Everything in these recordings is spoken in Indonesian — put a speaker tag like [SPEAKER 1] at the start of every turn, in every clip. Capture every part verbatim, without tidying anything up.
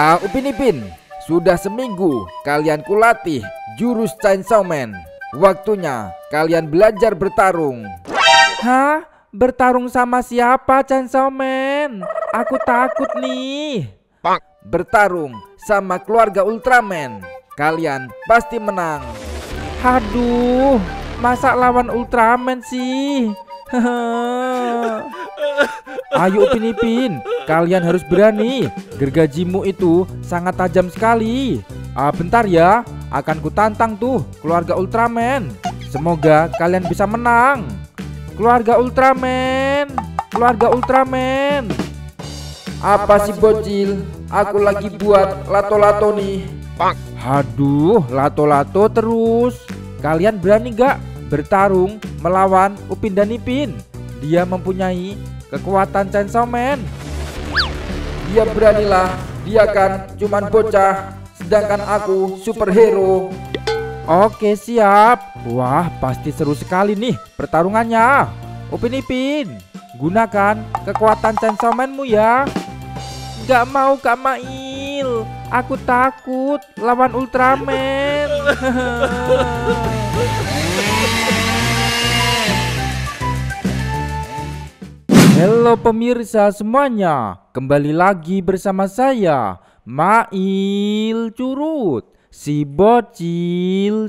[SPEAKER 1] Ah, Upin Ipin, sudah seminggu kalian kulatih jurus Chainsaw Man. Waktunya kalian belajar bertarung.
[SPEAKER 2] Hah? Bertarung sama siapa, Chainsaw Man? Aku takut nih.
[SPEAKER 1] Bertarung sama keluarga Ultraman. Kalian pasti menang.
[SPEAKER 2] Aduh, masa lawan Ultraman sih? Ayo Upin Ipin, kalian harus berani. Gergajimu itu sangat tajam sekali. Ah, bentar ya, akan kutantang tuh keluarga Ultraman. Semoga kalian bisa menang. Keluarga Ultraman, keluarga Ultraman.
[SPEAKER 1] Apa sih bocil? Aku lagi buat lato-lato nih.
[SPEAKER 2] Aduh, lato-lato terus. Kalian berani gak bertarung melawan Upin dan Ipin? Dia mempunyai kekuatan Chainsaw Man.
[SPEAKER 1] Dia beranilah, dia kan cuman bocah, sedangkan aku superhero.
[SPEAKER 2] Oke, siap. Wah, pasti seru sekali nih pertarungannya. Upin Ipin, gunakan kekuatan Chainsaw Man-mu ya. Gak mau Kak Mail, aku takut lawan Ultraman. Halo pemirsa semuanya, kembali lagi bersama saya Mail Curut, si bocil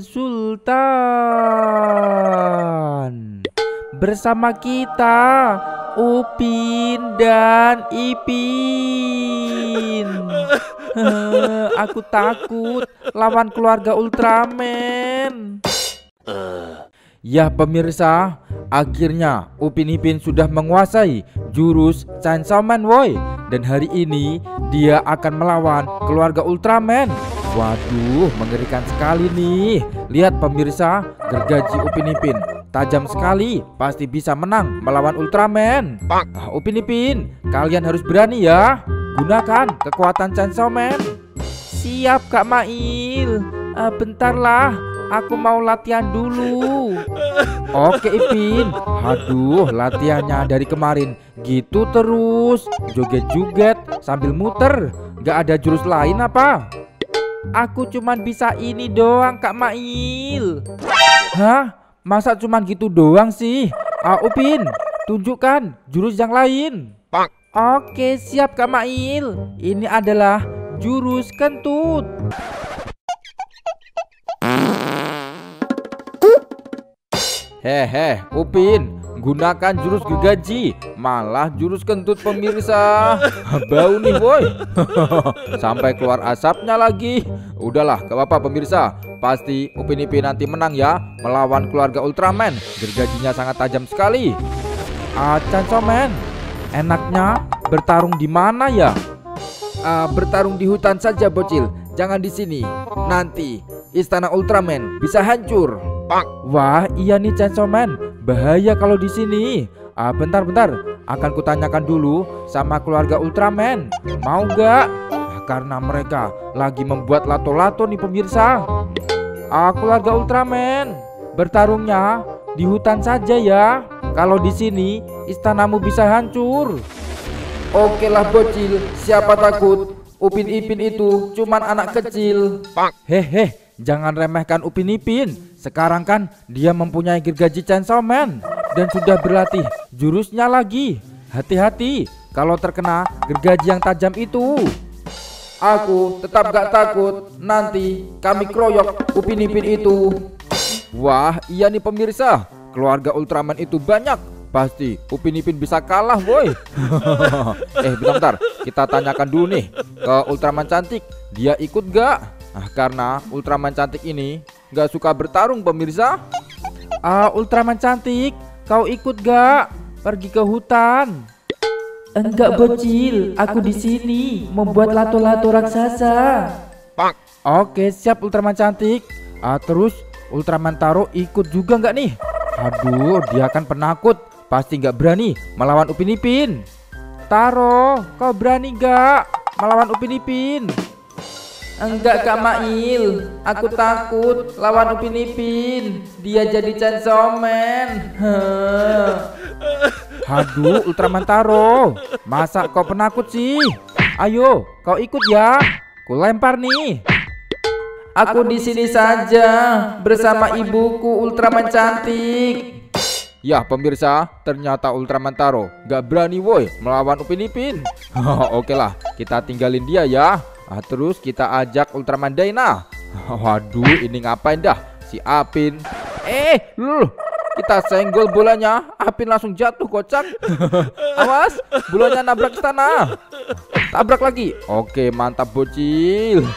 [SPEAKER 2] sultan. Bersama kita Upin dan Ipin. Aku takut lawan keluarga Ultraman. Ya pemirsa, akhirnya Upin Ipin sudah menguasai jurus Chainsaw Man woy. Dan hari ini dia akan melawan keluarga Ultraman. Waduh, mengerikan sekali nih. Lihat pemirsa, gergaji Upin Ipin tajam sekali, pasti bisa menang melawan Ultraman. Ah, Upin Ipin, kalian harus berani ya. Gunakan kekuatan Chainsaw Man. Siap Kak Mail. Uh, bentarlah, aku mau latihan dulu. Oke Ipin. Aduh, latihannya dari kemarin gitu terus, joget-joget sambil muter. Gak ada jurus lain apa? Aku cuman bisa ini doang Kak Mail. Hah? Masa cuman gitu doang sih? Ah, Upin, tunjukkan jurus yang lain. Oke, siap Kak Mail. Ini adalah jurus kentut.
[SPEAKER 1] Hehe, Upin, gunakan jurus gergaji, malah jurus kentut pemirsa. Bau nih boy. Sampai keluar asapnya lagi. Udahlah, gak apa-apa pemirsa. Pasti Upin Ipin nanti menang ya melawan keluarga Ultraman. Gergajinya sangat tajam sekali.
[SPEAKER 2] Ah, Chainsaw Man, enaknya bertarung di mana ya?
[SPEAKER 1] Ah, bertarung di hutan saja bocil, jangan di sini. Nanti istana Ultraman bisa hancur.
[SPEAKER 2] Wah, iya nih Chainsaw Man, bahaya kalau di sini. Ah, bentar-bentar, akan kutanyakan dulu sama keluarga Ultraman. Mau gak? Nah, karena mereka lagi membuat lato-lato nih pemirsa. Ah, keluarga Ultraman, bertarungnya di hutan saja ya. Kalau di sini istanamu bisa hancur.
[SPEAKER 1] Oke lah bocil, siapa takut? Upin Ipin itu cuman anak kecil.
[SPEAKER 2] Hehe, jangan remehkan Upin Ipin. Sekarang kan dia mempunyai gergaji Chainsaw Man dan sudah berlatih jurusnya lagi. Hati-hati kalau terkena gergaji yang tajam itu.
[SPEAKER 1] Aku tetap gak takut. Nanti kami keroyok Upin Ipin itu. Wah, iya nih pemirsa, keluarga Ultraman itu banyak. Pasti Upin Ipin bisa kalah boy. Eh bentar-bentar, kita tanyakan dulu nih ke Ultraman cantik, dia ikut gak? Nah, karena Ultraman cantik ini gak suka bertarung pemirsa.
[SPEAKER 2] Ah, Ultraman cantik, kau ikut gak pergi ke hutan? Enggak bocil, aku di sini membuat lato-lato raksasa. Oke, siap Ultraman cantik. Ah, terus Ultraman Taro ikut juga nggak nih? Aduh, dia kan penakut, pasti nggak berani melawan Upin Ipin. Taro, kau berani nggak melawan Upin Ipin?
[SPEAKER 1] Enggak Kak Mail, aku takut lawan Upin Ipin. Dia jadi Chainsaw Man.
[SPEAKER 2] Aduh, Ultraman Taro, masa kau penakut sih? Ayo, kau ikut ya. ku lempar nih. Aku di sini saja bersama ibuku Ultraman cantik.
[SPEAKER 1] Ya pemirsa, ternyata Ultraman Taro gak berani woi melawan Upin Ipin. Oke lah, kita tinggalin dia ya. Ah, terus kita ajak Ultraman Dyna. Waduh, ini ngapain dah si Apin? Eh, luluh, kita senggol bolanya. Apin langsung jatuh kocak. Awas, bolanya nabrak istana. Tabrak lagi. Oke, mantap bocil.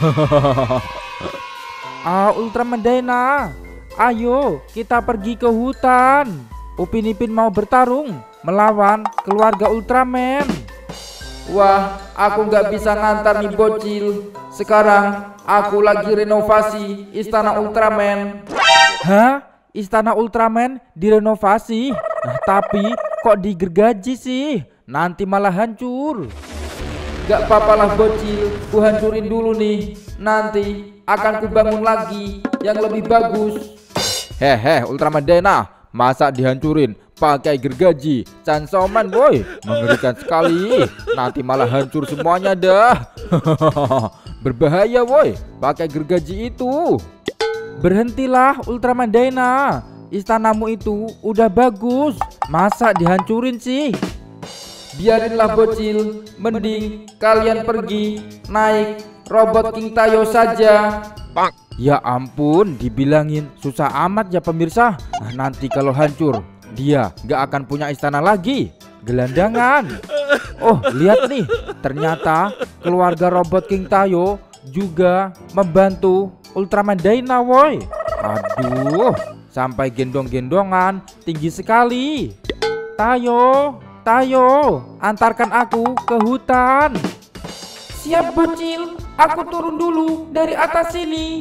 [SPEAKER 2] Ah, Ultraman Dyna, ayo kita pergi ke hutan. Upin Ipin mau bertarung melawan keluarga Ultraman.
[SPEAKER 1] Wah, aku nggak bisa ngantar nih bocil. Sekarang aku lagi renovasi istana Ultraman.
[SPEAKER 2] Hah? Istana Ultraman direnovasi? Nah, tapi kok digergaji sih? Nanti malah hancur.
[SPEAKER 1] Gak apa-apa lah bocil, ku hancurin dulu nih. Nanti akan ku bangun lagi yang lebih bagus. Hehe, Ultraman Dyna, masa dihancurin pakai gergaji? Chainsaw Man boy, mengerikan sekali. Nanti malah hancur semuanya dah. Berbahaya boy, pakai gergaji itu.
[SPEAKER 2] Berhentilah Ultraman Dyna, istanamu itu udah bagus, masa dihancurin sih?
[SPEAKER 1] Biarinlah bocil, mending kalian pergi naik robot King Tayo saja.
[SPEAKER 2] Ya ampun, dibilangin susah amat ya pemirsa. Nah, nanti kalau hancur, dia gak akan punya istana lagi. Gelandangan. Oh, lihat nih, ternyata keluarga robot King Tayo juga membantu Ultraman Dyna woi. Aduh, sampai gendong-gendongan, tinggi sekali. Tayo, Tayo, antarkan aku ke hutan.
[SPEAKER 3] Siap bocil, aku turun dulu dari atas sini.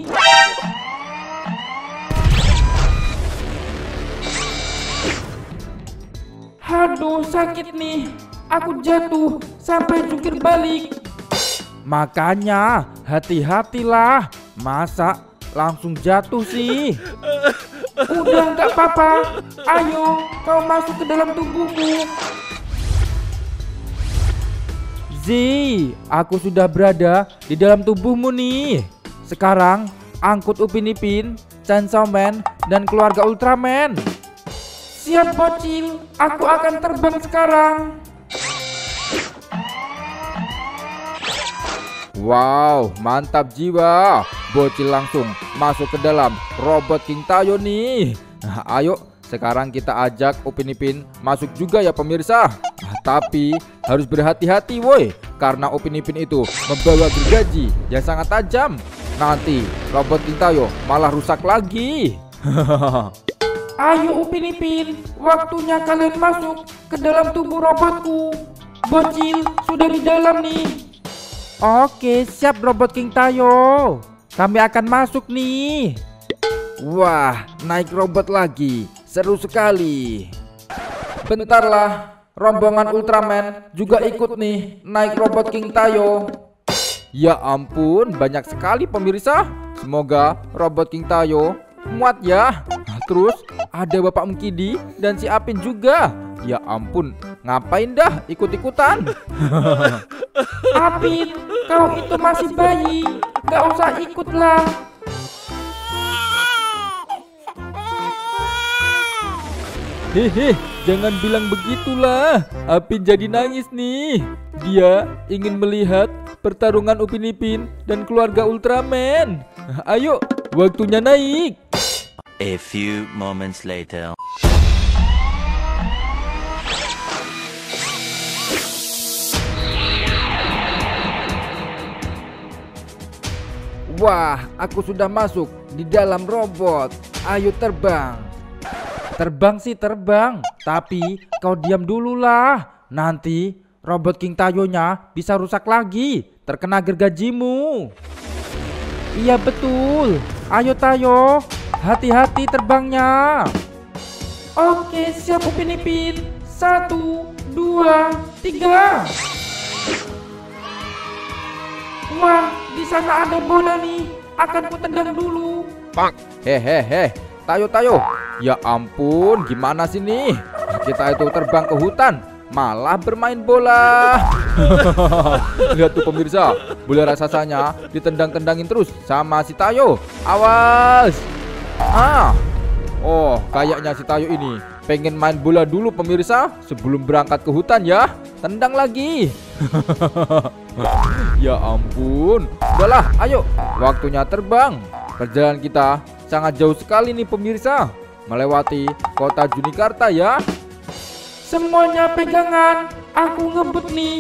[SPEAKER 3] Aduh, sakit nih. Aku jatuh sampai jungkir balik.
[SPEAKER 2] Makanya hati-hatilah, masa langsung jatuh sih?
[SPEAKER 3] Udah nggak apa-apa, ayo kau masuk ke dalam tubuhku.
[SPEAKER 2] Zi, aku sudah berada di dalam tubuhmu nih. Sekarang angkut Upin Ipin, Chainsaw Man, dan keluarga Ultraman.
[SPEAKER 3] Siap bocil, aku akan terbang sekarang.
[SPEAKER 1] Wow, mantap jiwa. Bocil langsung masuk ke dalam robot King Tayo nih. Nah, ayo sekarang kita ajak Upin Ipin masuk juga ya pemirsa. Nah, tapi harus berhati-hati woi, karena Upin Ipin itu membawa gergaji yang sangat tajam. Nanti robot King Tayo malah rusak lagi.
[SPEAKER 3] Ayo Upin Ipin, waktunya kalian masuk ke dalam tubuh robotku. Bocil sudah di dalam nih.
[SPEAKER 2] Oke, siap robot King Tayo. Kami akan masuk nih.
[SPEAKER 1] Wah, naik robot lagi. Seru sekali. Bentarlah, rombongan Ultraman juga ikut nih naik robot King Tayo. Ya ampun, banyak sekali pemirsa. Semoga robot King Tayo muat ya. Terus ada Bapak Mkidi dan si Apin juga. Ya ampun, ngapain dah ikut-ikutan?
[SPEAKER 3] Apin, kau itu masih bayi, gak usah ikutlah.
[SPEAKER 2] Hehe, jangan bilang begitulah. Apin jadi nangis nih. Dia ingin melihat pertarungan Upin Ipin dan keluarga Ultraman. Ayo, waktunya naik.
[SPEAKER 4] A few moments later.
[SPEAKER 1] Wah, aku sudah masuk di dalam robot. Ayo terbang.
[SPEAKER 2] Terbang sih terbang, tapi kau diam dulu lah. Nanti robot King Tayo-nya bisa rusak lagi, terkena gergajimu. Iya betul. Ayo Tayo, hati-hati terbangnya.
[SPEAKER 3] Oke, siap Upin Ipin. Satu, dua, tiga. Wah, di sana ada bola nih. Akan ku tendang dulu.
[SPEAKER 1] Pak, hehehe, Tayo Tayo. Ya ampun, gimana sih nih? Kita itu terbang ke hutan, malah bermain bola. Lihat tuh pemirsa, bola raksasanya ditendang-tendangin terus sama si Tayo. Awas. Ah. Oh, kayaknya si Tayo ini pengen main bola dulu pemirsa sebelum berangkat ke hutan ya. Tendang lagi. Ya ampun. Udahlah, ayo. Waktunya terbang. Perjalanan kita sangat jauh sekali nih pemirsa. Melewati kota Junikarta ya.
[SPEAKER 3] Semuanya pegangan, aku ngebut nih.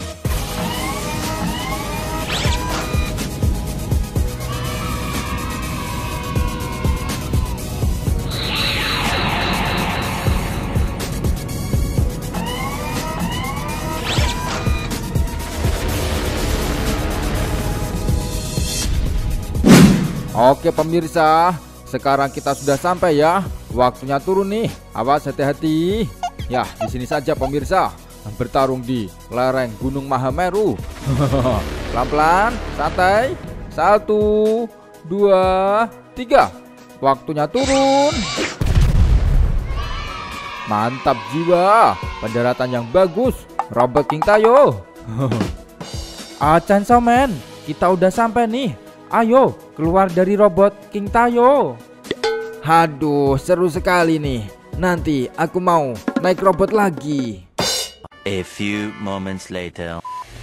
[SPEAKER 1] Oke pemirsa, sekarang kita sudah sampai ya. Waktunya turun nih. Awas hati-hati. Ya, di sini saja pemirsa. Bertarung di lereng Gunung Mahameru. Pelan-pelan, santai. Satu, dua, tiga. Waktunya turun. Mantap jiwa. Pendaratan yang bagus. Robot King Tayo.
[SPEAKER 2] Ah, Chainsaw Man, kita udah sampai nih. Ayo, keluar dari robot King Tayo.
[SPEAKER 1] Haduh, seru sekali nih. Nanti aku mau naik robot lagi.
[SPEAKER 4] A few moments later.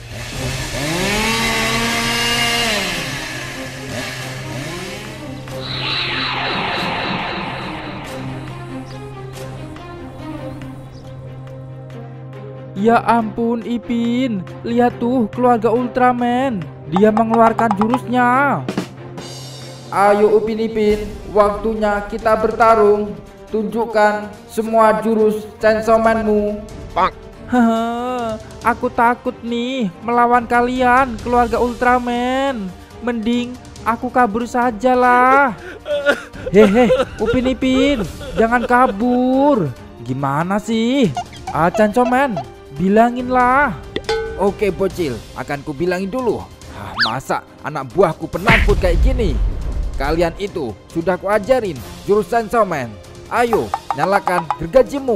[SPEAKER 2] Ya ampun Ipin, lihat tuh keluarga Ultraman. Dia mengeluarkan jurusnya.
[SPEAKER 3] Ayo Upin Ipin, waktunya kita bertarung. Tunjukkan semua jurus Chainsaw Man-mu.
[SPEAKER 2] Haha, aku takut nih melawan kalian keluarga Ultraman. Mending aku kabur saja lah. Hehe, Upin Ipin, jangan kabur. Gimana sih? Ah, Chainsaw Man, bilanginlah.
[SPEAKER 1] Oke bocil, akan ku bilangin dulu. Ah, masa anak buahku penakut kayak gini? Kalian itu sudah ku ajarin jurus Chainsaw Man. Ayo, nyalakan gergajimu.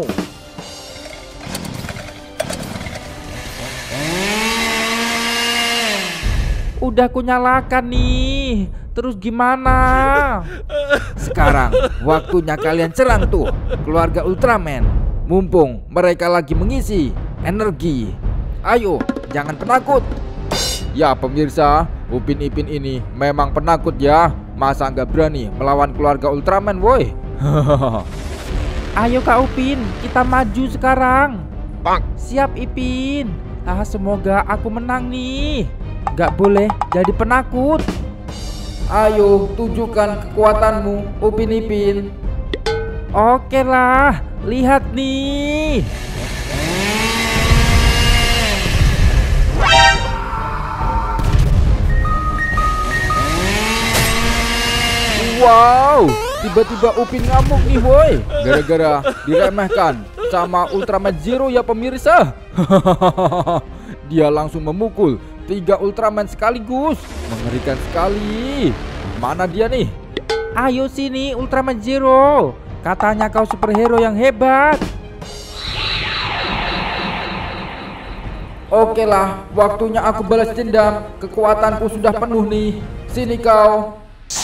[SPEAKER 2] Udah ku nyalakan nih. Terus gimana?
[SPEAKER 1] Sekarang waktunya kalian serang tuh keluarga Ultraman. Mumpung mereka lagi mengisi energi. Ayo, jangan penakut. Ya pemirsa, Upin Ipin ini memang penakut ya. Masa nggak berani melawan keluarga Ultraman woi.
[SPEAKER 2] Ayo Kak Upin, kita maju sekarang.
[SPEAKER 1] Bang.
[SPEAKER 2] Siap Ipin. Ah, semoga aku menang nih. Gak boleh jadi penakut.
[SPEAKER 3] Ayo tunjukkan kekuatanmu Upin Ipin.
[SPEAKER 2] Oke lah, lihat nih.
[SPEAKER 1] Wow, tiba-tiba Upin ngamuk nih woi. Gara-gara diremehkan sama Ultraman Zero ya pemirsa. Dia langsung memukul tiga Ultraman sekaligus. Mengerikan sekali. Mana dia nih?
[SPEAKER 2] Ayo sini Ultraman Zero. Katanya kau superhero yang hebat.
[SPEAKER 3] Oke lah, waktunya aku balas dendam. Kekuatanku sudah penuh nih. Sini kau.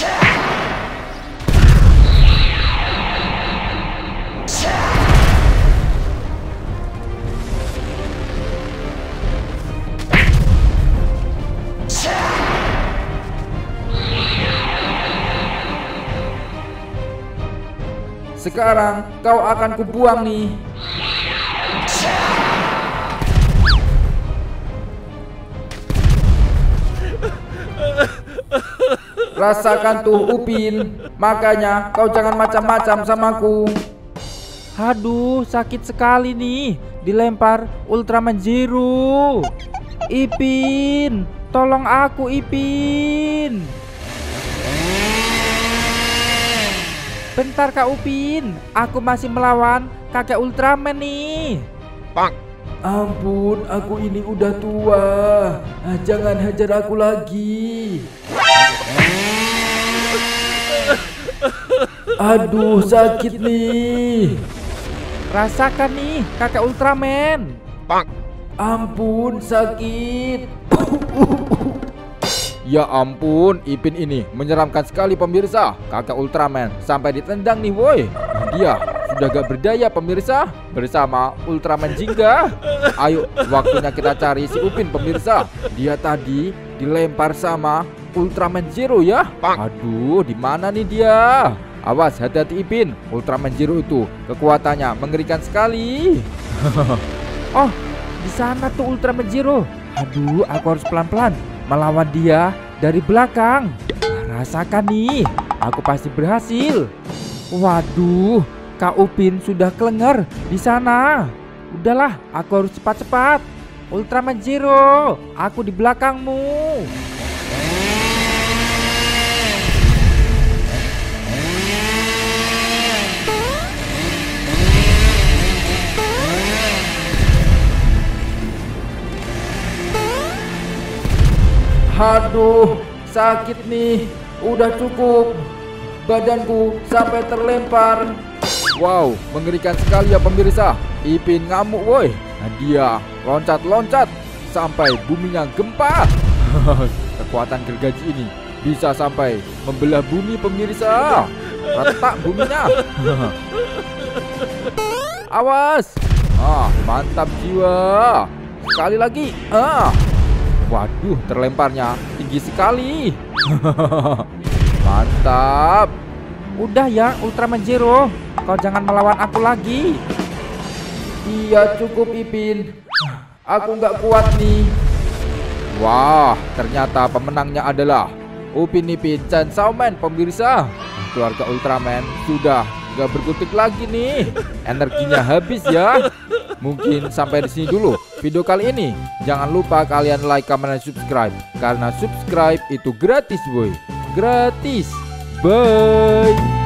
[SPEAKER 3] Sekarang kau akan kubuang nih. Rasakan tuh Upin. Makanya kau jangan macam-macam samaku.
[SPEAKER 2] Aduh, sakit sekali nih. Dilempar Ultraman Zero. Ipin, tolong aku Ipin. Bentar Kak Upin, aku masih melawan kakek Ultraman nih.
[SPEAKER 1] Bang.
[SPEAKER 3] Ampun, aku ini udah tua. Ah, jangan hajar aku lagi. Aduh, sakit nih.
[SPEAKER 2] Rasakan nih kakek Ultraman. Ampun, sakit.
[SPEAKER 1] Ya ampun, Ipin ini menyeramkan sekali pemirsa. Kakak Ultraman sampai ditendang nih woi. Dia sudah gak berdaya pemirsa bersama Ultraman Jingga. Ayo, waktunya kita cari si Upin pemirsa. Dia tadi dilempar sama Ultraman Zero ya. Aduh, di mana nih dia? Awas, hati-hati Ipin. Ultraman Zero itu kekuatannya mengerikan sekali.
[SPEAKER 2] Oh, di sana tuh Ultraman Zero. Aduh, aku harus pelan-pelan melawan dia dari belakang. Nah, rasakan nih, aku pasti berhasil. Waduh, Kak Upin sudah kelengar di sana. Udahlah, aku harus cepat-cepat. Ultraman Zero, aku di belakangmu.
[SPEAKER 3] Aduh, sakit nih. Udah cukup. Badanku sampai terlempar.
[SPEAKER 1] Wow, mengerikan sekali ya pemirsa. Ipin ngamuk woi. Nah, dia loncat-loncat sampai buminya gempa. Kekuatan gergaji ini bisa sampai membelah bumi pemirsa. Retak buminya. Awas. Ah, mantap jiwa. Sekali lagi. Ah. Waduh, terlemparnya tinggi sekali. Mantap.
[SPEAKER 2] Udah ya, Ultraman Zero, kau jangan melawan aku lagi.
[SPEAKER 3] Iya, cukup Ipin. Aku nggak kuat nih.
[SPEAKER 1] Wah, ternyata pemenangnya adalah Upin Ipin Chainsaw Man pemirsa. Keluarga Ultraman sudah gak berkutik lagi nih. Energinya habis ya. Mungkin sampai di sini dulu video kali ini. Jangan lupa kalian like, comment, dan subscribe. Karena subscribe itu gratis boy. Gratis. Bye.